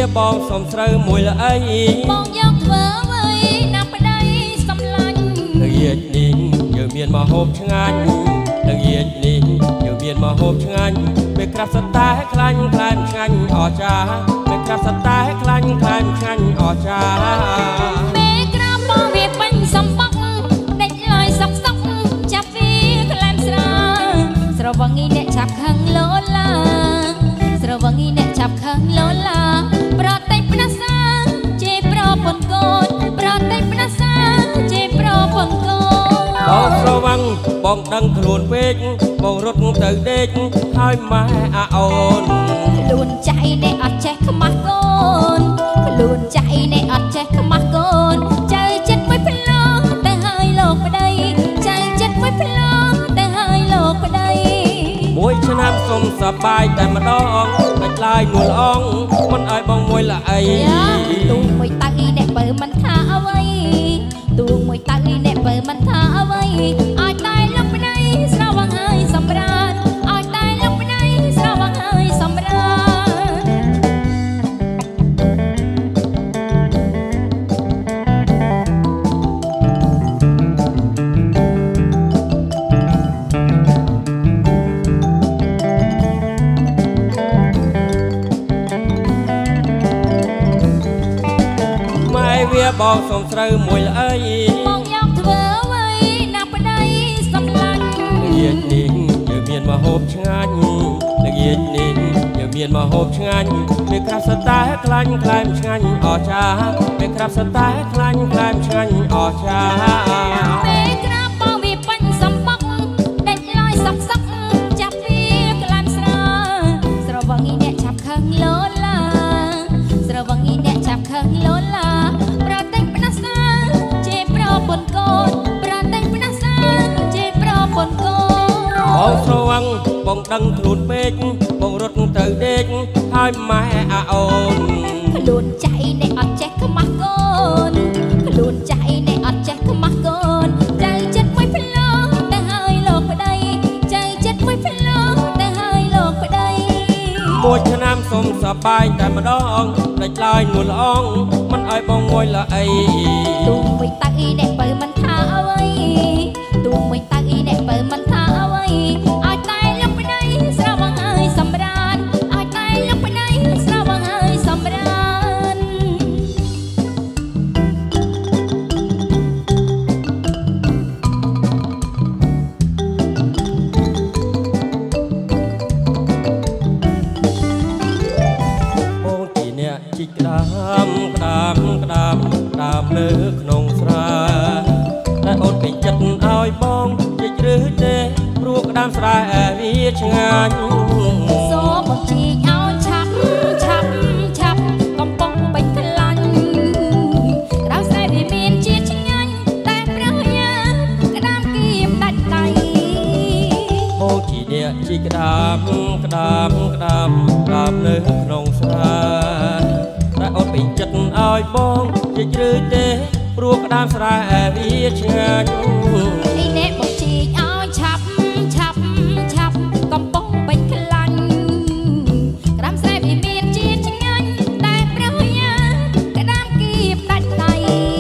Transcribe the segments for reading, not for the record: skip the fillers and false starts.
บองสมเสริมมวยละไอบองยกเถื่อไว้นับไปได้สำลันละเอียดนิ่งเยอะเมียนมาโฮบชงานละเอียดนิ่งเยอะเมียนมาโฮบชงานเบกรับสตาให้คลันคลายชงานออจาเบกรับสตาให้คลันคลายชงานออจาเบกรับปอเวียเป็นสมบักเด็กลอยสักสักจับวีคลมสระสระวังอีเนจับขังโลลาสระวังอีเนจับขังโลลาปราเตปนัสเจปรปนโกนปราเตปนัสเจปรปนโกนบองระวังบองดังขลุ่นเวกบองรถเติร์เด็กให้มาอาโอนขลุ่นใจในอัดแจกขมักโกนขลุ่นใจในอัดแจกขมักโกนใจเจ็ดไม่พลอแต่หายโลกไปได้ใจเจ็ดไม่พลอแต่หายโลกไปได้มวยชนะสมสบายแต่มาดองแต่ลายหนวลอ่องมันไอบองมวยละไอตูมวยตาอีเนเปิดมันท่าเอาไว้ตูมวยตาอีเนเปิดมันท่าเอาไว้อายตายลงไปในสระวังหายสำราญอายตายลงไปในสระวังหายสำราญบองสมเสริมมวยละไอบองยกเถื่อไว้นับไปได้สำลันละเอียดนิ่งเยอะเมียนมาโฮบชงานละเอียดนิ่งเยอะเมียนมาโฮบชงานเบกรับสตาให้คลันคลายชงานออจาเบกรับสตาให้คลันคลายชงานออจาเบกรับปอวีเป็นสมบักเด็กลอยสักสักจับวีกลามสระสระวังอีเนจับขังโลลาสระวังอีเนจับขังโลลาบองระวังบองดังขลุ่นเบกบองรถเติร์เด็กให้มาอาโอนขลุ่นใจในอัดแจกขมักโกนขลุ่นใจในอัดแจกขมักโกนใจเจ็ดไม่พลอแต่หายโลกไปได้ใจเจ็ดไม่พลอแต่หายโลกไปได้มวยชนะสมสบายแต่มาดองได้ลายหนวลอ่องมันไอบองมวยละไอตูมวยตาอีเนเปิดมันท่าเอาไว้ตูมวยตาอีเนเปิดมันท่าเอาไว้อายตายลงไปในสระวังหายสำราญอายตายลงไปในสระวังหายสำราญโอ้ที่เนี่ยจิกดามกดามกดามดามเลือกนงสราและอดเป็นจัดเอาบองจะหรือเดรวกดามสราวิชงานโซ่บางทีเอาชับชับชับกำปองเป็นพลันเราใส่วิมีนจีชงานแต่เปรี้ยกระดามกีมตัดไก่โอ้ที่เนี่ยจิกดามกดามกดามดามเลือกนงสราและอดเป็นจัดเอาบองจะหรือเดรวกดามสราวิชงานไอเน็ตบอกจีเอาชับชับชับกำปองเป็นพลันกระดามใส่วิมีนจีชงานแต่เปรี้ยกระดามกีมตัดไก่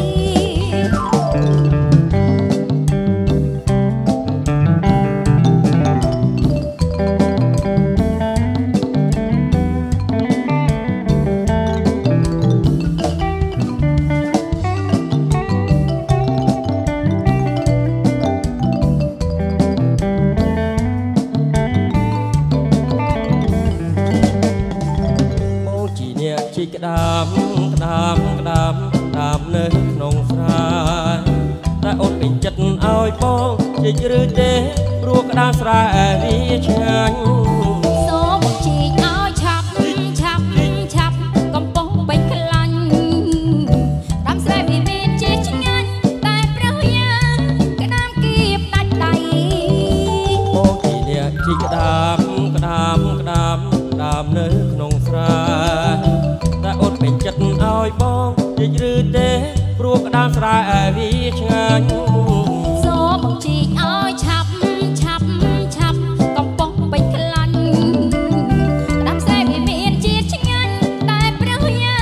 กระดามกระดามกระดามดามเนื้อนงสราแต่อดเป็นจัดเอาบองจะหรือเดรวกดามสราวิชงานโซ่บางทีเอาชับชับชับกำปองเป็นพลันดามสราวิมีนจีชงานแต่เปรี้ยกระดามกีบตัดไตโอ้ที่เนี่ยที่กระดามกระดามกระดามดามเนื้อนงสราแต่อดเป็นจัดเอาบองจะหรือเดรวกดามสราวิชงานโซ่บางทีเอาชับชับชับกำปองเป็นพลันดามสราวิมีนจีชงานแต่เปรี้ย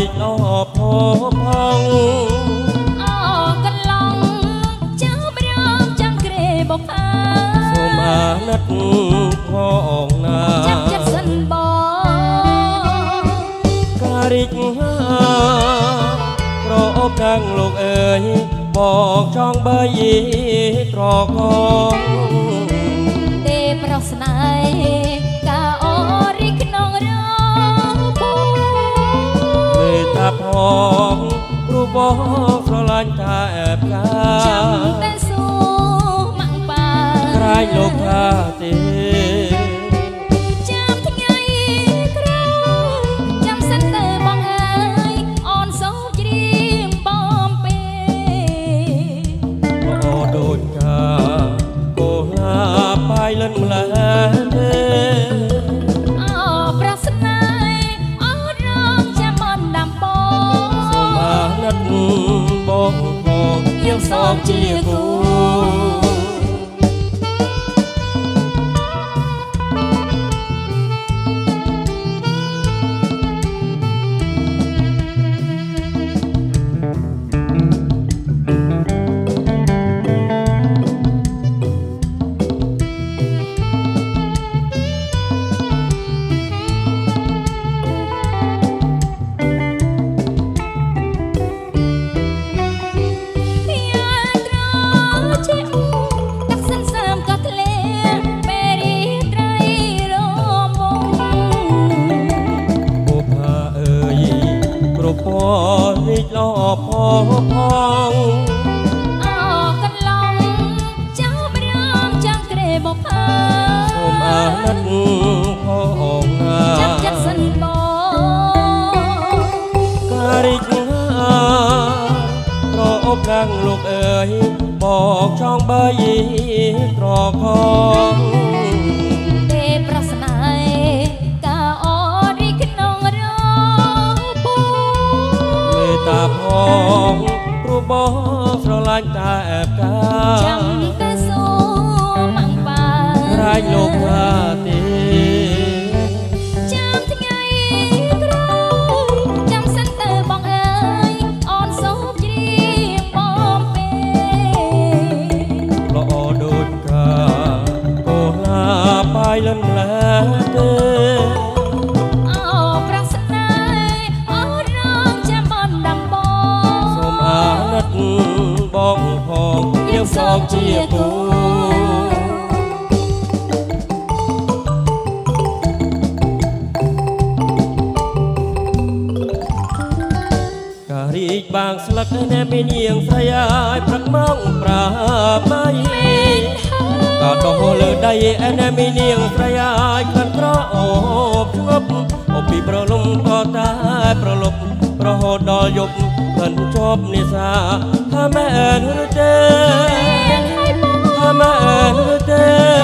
ចលបផផងអកន្លងចាំរំចាំក្រេបផាសូមអាណិតផងណាចាំចិត្តសិនបងការិចប្រអប់ដាំងលោកអើយបងចង់បីត្រកងទេប្រស្នេហ៍កាអូរីក្នុងរពូមេតាផងព្រោះបងស្រឡាញ់ថាអែបកាចាំតែសួរម៉ាក់ប៉ាក្រែងលោកថាទេចាំថ្ងៃក្រោយចាំសិនទៅបងអើយអូនសូមច្រៀងបំពេអូដូចកាកូលាបាយលិនម្លេះទេអូប្រស្នេហ៍អូនរងចាំមិនដាំបងសូមអាណិតបងផងយើងសងជាគូរីកលបផងអកន្លងចាំរំចាំក្រេបផាសូមអាណិតផងណាចាំចិត្តសិនបងការិចប្រអប់ដាំងលោកអើយបងចង់បីត្រកងទេប្រស្នេហ៍កាអូរីក្នុងរពូតាផងព្រោះបងស្រឡាញ់តែអែបកាចាំតែសួរម៉ាំងប៉ាក្រែងលោកថាទេចាំថ្ងៃក្រោយចាំសិនទៅបងអើយអូនសូមច្រៀងបំពេល្អដូចកាកូលាបាយលិនម្លេះទេបងផងយើងសងជាគូការីកបាងស្លឹកណែមាននាងស្រីអាយព្រឹកមកប្រាបីក៏ដោះលើដៃណែមាននាងស្រីអាយក្លិនក្រអូបឈប់អូពីប្រលំក៏តែប្រលប់រហូតដល់យប់មិនជាប់និសាថាមែនឬទេថាមែនឬទេ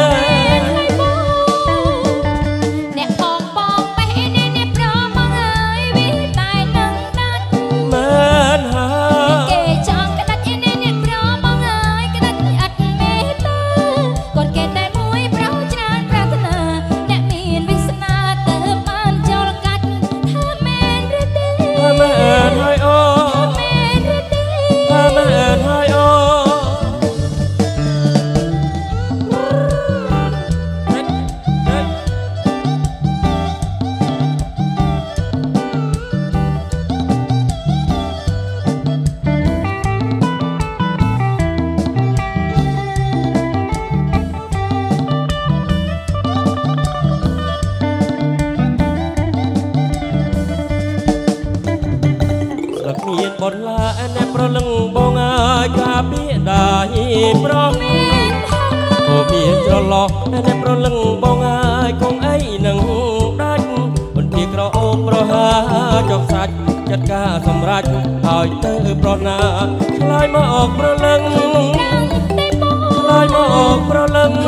អ្នកបងបងបេះនេះនេះប្រមកហើយវាតែនឹងដាច់មែនហើយគេចង់ក្តាច់នេះនេះប្រមកហើយក្តាច់អត់មេត្តាកូនគេតែមួយប្រោច្រើនប្រាថ្នាអ្នកមានវាសនាទៅបានចូលកាច់ថាមែនឬទេថាមែនហើយអូថាមែនហើយអូមានបនឡាណែប្រលឹងបងអើយកាពីដៃប្រមានអូមានច្រឡោះណែប្រលឹងបងអើយគង់អីនឹងដាច់បន្ទាក្រអូបប្រហាចង់សាច់ចិត្តការសម្រេចហើយទៅប្រណាឆ្លើយមកអកប្រលឹងឆ្លើយមកអកប្រលឹង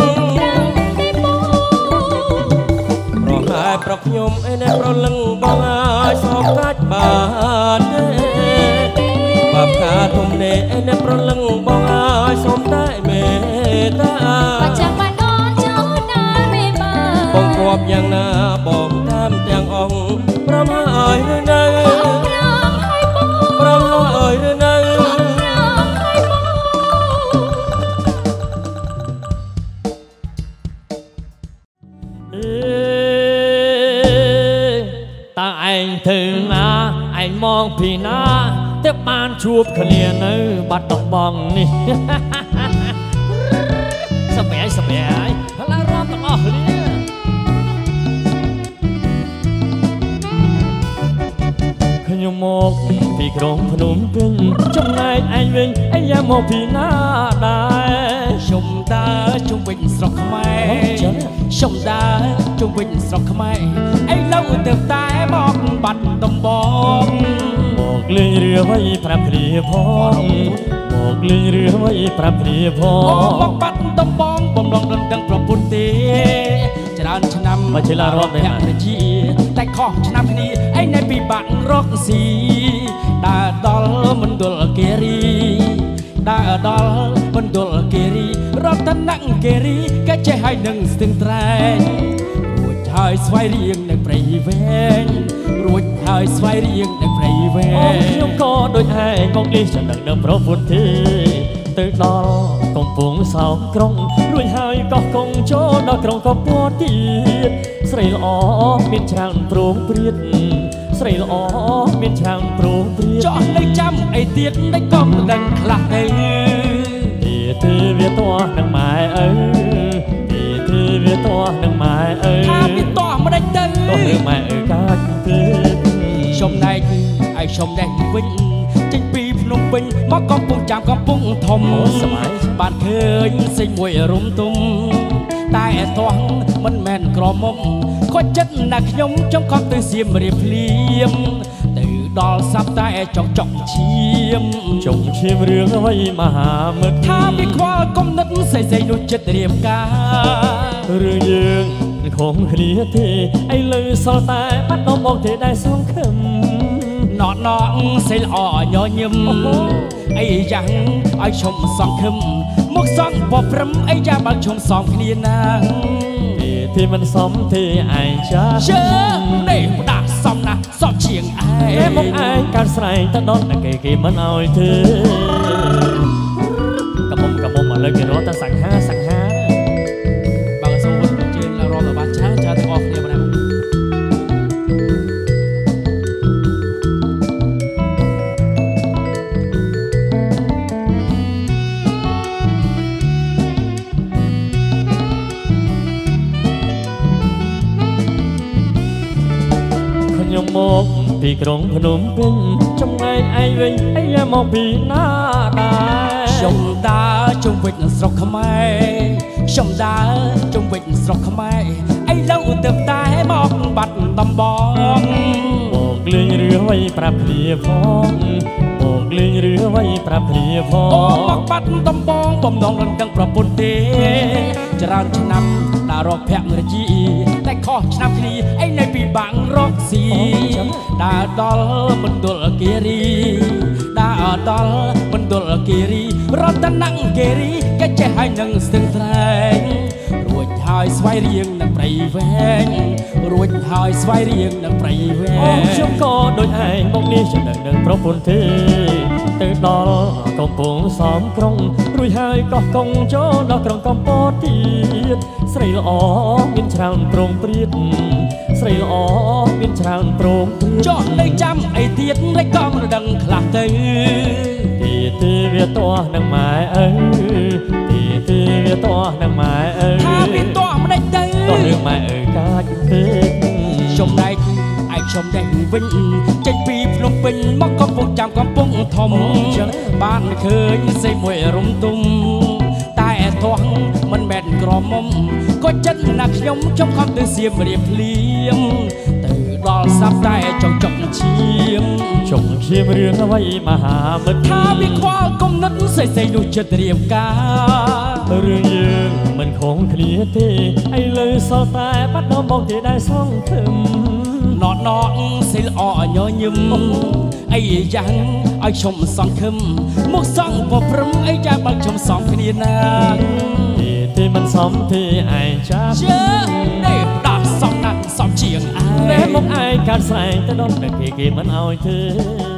ប្រហែលប្រខ្ញុំឯណែប្រលឹងបងអើយសោកកាច់បានទេបាបខាធំនេះឯណែប្រលឹងបងអើយសូមតែមេត្តាបាចាំបានអូនចូលដល់មេបាបងគប់យ៉ាងណាបងតាមទាំងអង្គប្រមហើយឬនៅ ta anh từ na anh mong thì na tiếp ban chụp khẩn liền ơi bắt đồng bong nè sập bẻ là rong tao ở đi khơi nhung một thì krong phun kinh trong ngày anh vinh anh ya một thì na đại sông ta trung bình sọc mai sông ta trung bình sọc mai anh lâu từ tai bọc bạch đồng bong một ly rửa với prap rìa phong một ly rửa với prap rìa phong bọc bạch đồng bong bom lòng đằngประពុนទេច្រើនឆ្នាំមកជាឡារត់ភរិយាតែខុសឆ្នាំគ្នាឯងនៅពីបាក់រកស៊ីដើរដល់មណ្ឌលគិរីដើរដល់មណ្ឌលគិរីរតនគិរីក៏ចេះឲ្យនឹងស្ទឹងត្រែងរួចហើយស្វ័យរៀងនៅព្រៃវែងរួចហើយស្វ័យរៀងនៅព្រៃវែងខ្ញុំក៏ដូចឯងមកនេះចង់ដឹងប្រពន្ធទេទៅដល់កំពង់សោមក្រុងរួចហើយកោះកងចូលដល់ក្រុងកំពតទៀតស្រីល្អមានច្រើនប្រងព្រាតស្រីល្អមានច្រើនប្រងព្រាតចោះនៅចាំអីទៀតមិនក៏មិនដឹងខ្លះទេទីវាតោះនឹងម៉ែអើទីវាតោះនឹងម៉ែអើថាវាតោះមិនដេចទៅតោះរឿងម៉ែអើកាច់ទេចំណែកឲ្យខ្ញុំដែរវិញចេញពីភ្នំពេញមកកំពង់ចាមកំពង់ធំបានឃើញសេងមួយរុំទុំតែតោះមិនមែនក្រមុំគាត់ចិត្តណាស់ខ្ញុំចង់ក៏ទៅសៀមរាបភ្លៀមទៅដល់សាប់តែចង់ឈាមរឿងអ្វីមហាមិត្តថាវាខ្វល់គំនិតសេះនោះចិត្តរៀបការរឿងយើងមិនខំគ្នាទេឥឡូវសល់តែបាត់ដំបងទេដែលសងខឹមណក់សេះល្អញញឹមអីយ៉ាងឲ្យឈុំសងខឹមមកសងបព្រឹមអីយ៉ាងបើឈុំសងគ្នាណាទីមិនសមទេឯងចាជើនេះដាក់សមណាស់សមជាងឯងមកឯងកើតស្រែងទៅដល់តែគេមិនអោយទេកំមុំឥឡូវគេរត់តែសង្ហាបើសូមជើងរត់ទៅបានច្រើនទាំងអស់គ្នាបងខ្ញុំមកពីក្រុងភ្នំពេញចំណែកឯងវិញអីយ៉ាមកពីណាដែរខ្ញុំដើរជុំវិញស្រុកខ្មែរខ្ញុំដើរជុំវិញស្រុកខ្មែរឥឡូវទៅតែមកបាត់ដំបងមកលេងរឿងអ្វីប្រាប់គ្នាផងមកលេងរឿងអ្វីប្រាប់គ្នាផងមកបាត់ដំបងបំណងនឹងទាំងប្រពន្ធទេច្រើនឆ្នាំដើររកភរិយាតែខុសឆ្នាំគ្នាឯងនៅពីបាំងរកស៊ីដើរដល់មណ្ឌលគិរីដើរដល់មណ្ឌលគិរីរតនគិរីក៏ចេះឲ្យនឹងស្ទឹងត្រែងរួចហើយស្វ័យរៀងនៅព្រៃវែងរួចហើយស្វ័យរៀងនៅព្រៃវែងខ្ញុំក៏ដូចឯងមកនេះចំណឹងនឹងប្រពន្ធទេទៅដល់កំពង់សោមក្រុងរួចហើយកោះកងចូលដល់ក្រុងកំពតទៀតស្រីល្អមានច្រើនប្រងព្រាតស្រីល្អមានច្រើនប្រងព្រាតចោះនៅចាំអីទៀតមិនក៏មិនដឹងខ្លះទៅទីវាតោះនឹងម៉ែអើទីវាតោះនឹងម៉ែអើថាវាតោះមិនដេចទៅតោះរឿងម៉ែអើកាច់ទេចំណែកឯខ្ញុំដែរវិញចេញពីភ្នំពេញមកកំពង់ចាមកំពង់ធំបានឃើញសេះមួយរុំទុំតែតោះមិនមែនក្រមុំក៏ចិត្តណាស់ខ្ញុំចង់ខំទៅសៀមរាបភ្លៀមទៅដល់សាប់តែចង់ឈាមរឿងអ្វីមហាមិត្តថាវាខ្វល់គំនិតសេះនោះចិត្តរៀបការរឿងយើងមិនខំគ្នាទេឥឡូវសល់តែបាត់ដំបងទេដែលសងខឹមណក់សេះល្អញញឹមអីយ៉ាងឲ្យខ្ញុំសងខឹមមកសងបព្រឹមអីយ៉ាងបើខ្ញុំសងគ្នាណាទីមិនសមទេឯងចាជើនេះដាក់សមណាស់សមជាងឯងមកឯងកើតស្រែងទៅដល់តែគេមិនអោយទេ